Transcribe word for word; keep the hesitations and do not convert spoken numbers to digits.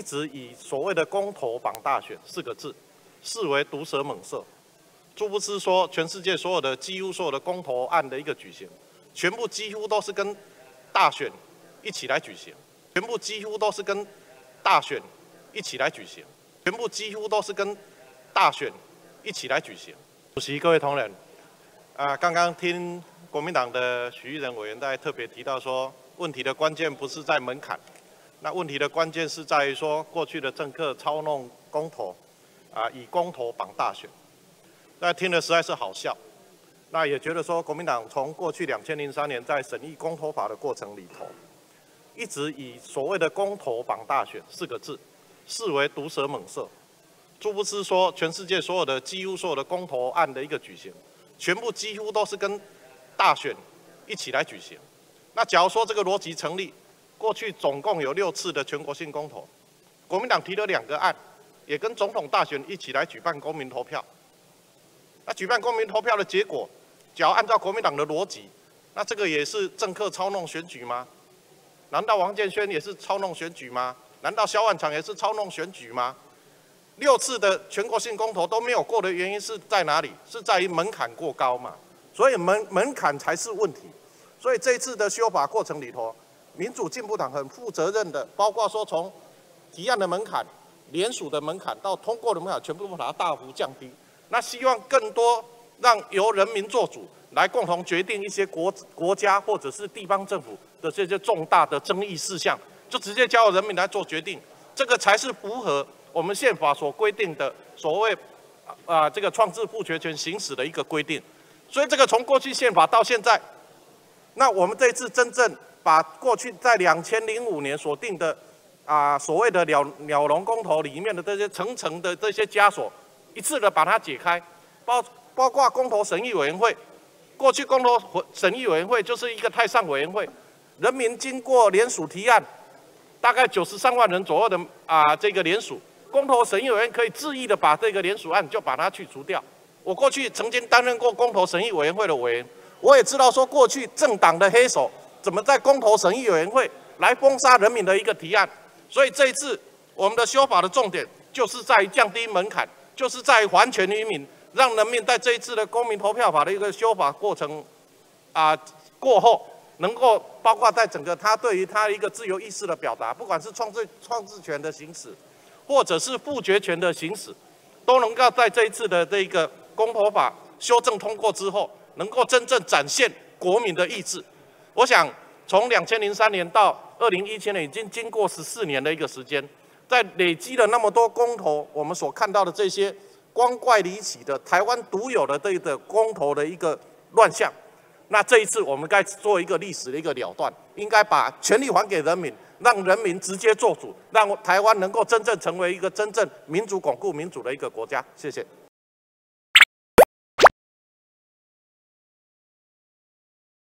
直以所谓的公投绑大选四个字视为毒蛇猛兽，殊不知说全世界所有的几乎所有的公投案的一个举行，全部几乎都是跟大选一起来举行，全部几乎都是跟大选一起来举行，全部几乎都是跟大选一起来举行。主席、各位同仁，啊，刚刚听国民党的许玉仁委员在特别提到说，问题的关键不是在门槛，那问题的关键是在于说过去的政客操弄公投，啊，以公投绑大选，那听了实在是好笑。那也觉得说，国民党从过去两千零三年在审议公投法的过程里头，一直以所谓的公投绑大选四个字视为毒蛇猛兽，殊不知说全世界所有的几乎所有的公投案的一个举行，全部几乎都是跟大选一起来举行。那假如说这个逻辑成立，过去总共有六次的全国性公投，国民党提了两个案，也跟总统大选一起来举办公民投票。那举办公民投票的结果，假如按照国民党的逻辑，那这个也是政客操弄选举吗？难道王建煊也是操弄选举吗？难道萧万长也是操弄选举吗？六次的全国性公投都没有过的原因是在哪里？是在于门槛过高嘛？所以门门槛才是问题。所以这一次的修法过程里头，民主进步党很负责任的，包括说从提案的门槛、联署的门槛到通过的门槛，全部把它大幅降低。那希望更多让由人民做主，来共同决定一些国国家或者是地方政府的这些重大的争议事项，就直接交由人民来做决定，这个才是符合我们宪法所规定的所谓啊、呃、这个创制复决权行使的一个规定。所以这个从过去宪法到现在，那我们这一次真正把过去在两千零五年所定的啊、呃、所谓的鸟鸟笼公投里面的这些层层的这些枷锁，一次的把它解开，包包括公投审议委员会，过去公投审议委员会就是一个太上委员会，人民经过联署提案，大概九十三万人左右的啊、呃、这个联署，公投审议委员可以恣意的把这个联署案就把它去除掉。我过去曾经担任过公投审议委员会的委员，我也知道说过去政党的黑手怎么在公投审议委员会来封杀人民的一个提案，所以这一次我们的修法的重点就是在于降低门槛。就是在于还权于民，让人民在这一次的公民投票法的一个修法过程啊、呃、过后，能够包括在整个他对于他一个自由意识的表达，不管是创制创制权的行使，或者是复决权的行使，都能够在这一次的这一个公投法修正通过之后，能够真正展现国民的意志。我想从两千零三年到二零一七年，已经经过十四年的一个时间。在累积了那么多公投，我们所看到的这些光怪离奇的台湾独有的这个公投的一个乱象，那这一次我们该做一个历史的一个了断，应该把权力还给人民，让人民直接做主，让台湾能够真正成为一个真正民主巩固民主的一个国家。谢谢。